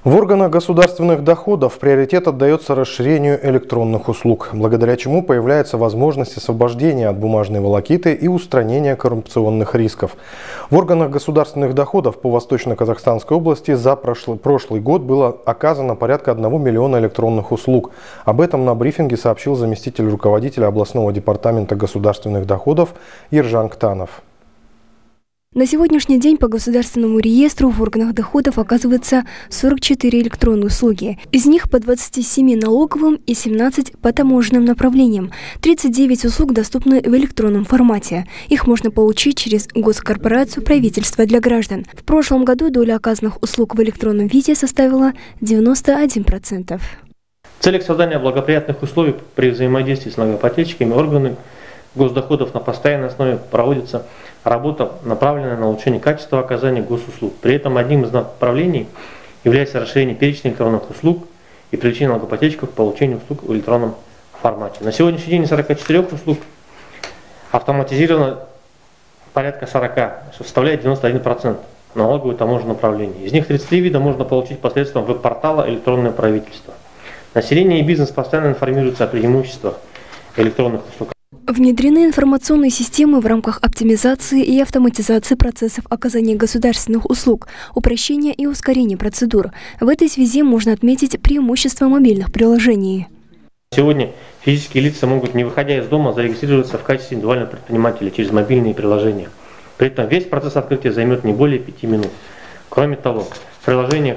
В органах государственных доходов приоритет отдается расширению электронных услуг, благодаря чему появляется возможность освобождения от бумажной волокиты и устранения коррупционных рисков. В органах государственных доходов по Восточно-Казахстанской области за прошлый год было оказано порядка 1 миллиона электронных услуг. Об этом на брифинге сообщил заместитель руководителя областного департамента государственных доходов Ержан Ктанов. На сегодняшний день по государственному реестру в органах доходов оказывается 44 электронные услуги. Из них по 27 налоговым и 17 по таможенным направлениям. 39 услуг доступны в электронном формате. Их можно получить через госкорпорацию правительства для граждан. В прошлом году доля оказанных услуг в электронном виде составила 91%. В целях создания благоприятных условий при взаимодействии с налогоплательщиками органы госдоходов на постоянной основе проводится работа, направленная на улучшение качества оказания госуслуг. При этом одним из направлений является расширение перечня электронных услуг и привлечение налогоплательщиков к получению услуг в электронном формате. На сегодняшний день 44 услуг автоматизировано порядка 40, что составляет 91% налогового и таможенного направления. Из них 33 вида можно получить посредством веб-портала «Электронное правительство». Население и бизнес постоянно информируются о преимуществах электронных услуг. Внедрены информационные системы в рамках оптимизации и автоматизации процессов оказания государственных услуг, упрощения и ускорения процедур. В этой связи можно отметить преимущество мобильных приложений. Сегодня физические лица могут, не выходя из дома, зарегистрироваться в качестве индивидуального предпринимателя через мобильные приложения. При этом весь процесс открытия займет не более 5 минут. Кроме того, в приложениях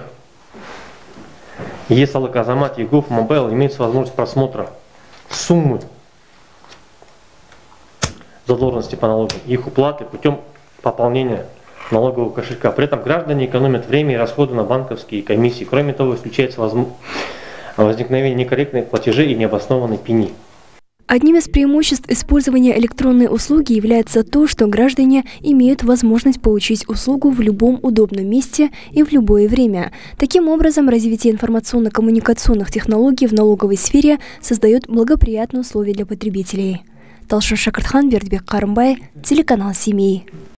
ЕСАЛК, Азамат, ЕГОВ, Мобайл имеется возможность просмотра суммы задолженности по налогам и их уплаты путем пополнения налогового кошелька. При этом граждане экономят время и расходы на банковские комиссии. Кроме того, исключается возникновение некорректных платежей и необоснованной пени. Одним из преимуществ использования электронной услуги является то, что граждане имеют возможность получить услугу в любом удобном месте и в любое время. Таким образом, развитие информационно-коммуникационных технологий в налоговой сфере создает благоприятные условия для потребителей. Талшын Шакыртхан, Бердібек Қарымбай, телеканал Семей.